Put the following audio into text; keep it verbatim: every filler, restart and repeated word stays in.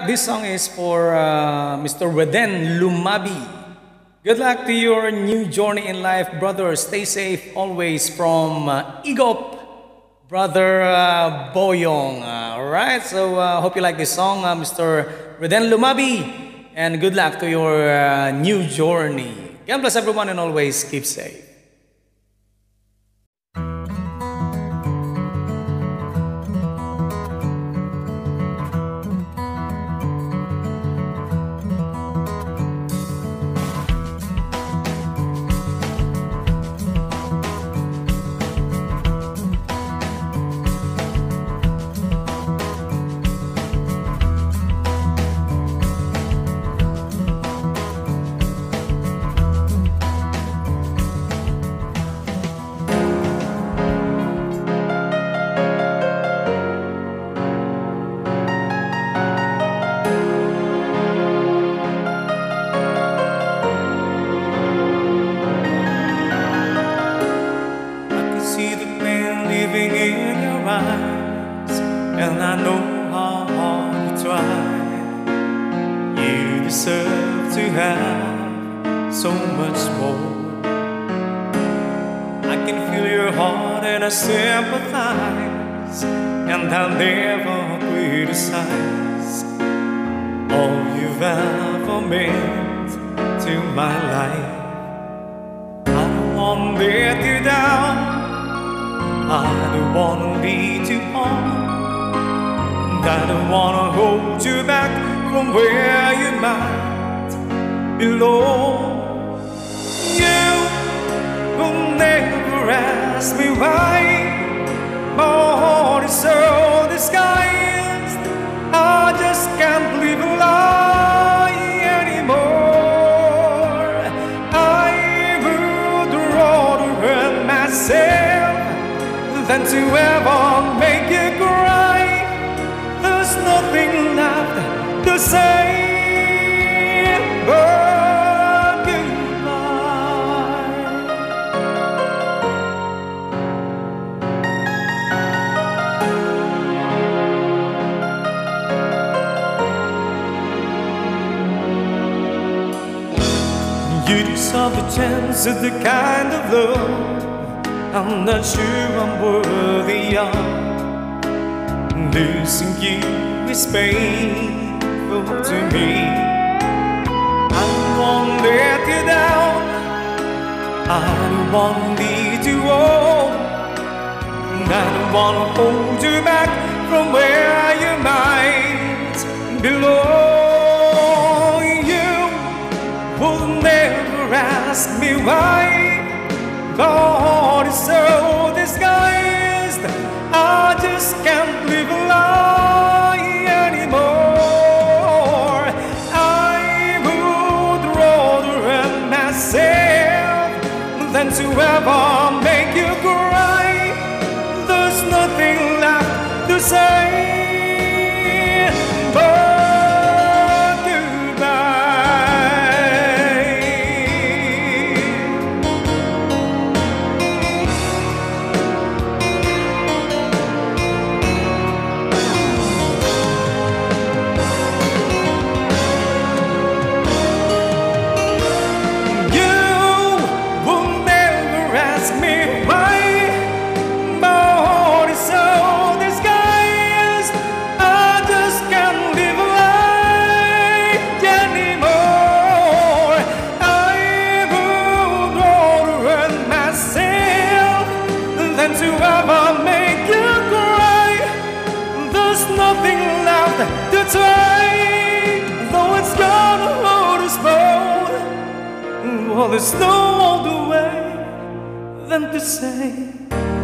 This song is for uh, Mister Weden Lumabi. Good luck to your new journey in life, brother. Stay safe always from uh, Igop, brother uh, Boyong. All right, so uh, hope you like this song, uh, Mister Weden Lumabi, and good luck to your uh, new journey. God bless everyone and always keep safe. Living in your eyes, and I know how hard you try. You deserve to have so much more. I can feel your heart and I sympathize, and I'll never criticize all you've ever meant to my life. I don't want to let you down, I don't wanna lead you on, I don't wanna hold you back from where you might belong. You will never ask me why my heart is so disguised. I just can't live a lie anymore. I would rather hurt myself than to ever make you cry. There's nothing left to say but goodbye. You deserve a chance at the kind of love I'm not sure I'm worthy of. Losing you is painful to me. I don't want to let you down, I don't want to lead you on, I don't want to hold you back from where you might belong. You will never ask me why my heart is so disguised. I just can't live a lie anymore. I would rather hurt myself than to ever make you cry. There's nothing left to say but goodbye. To ever make you cry, there's nothing left to try. Though it's gonna hurt us both, well, there's no other way than to say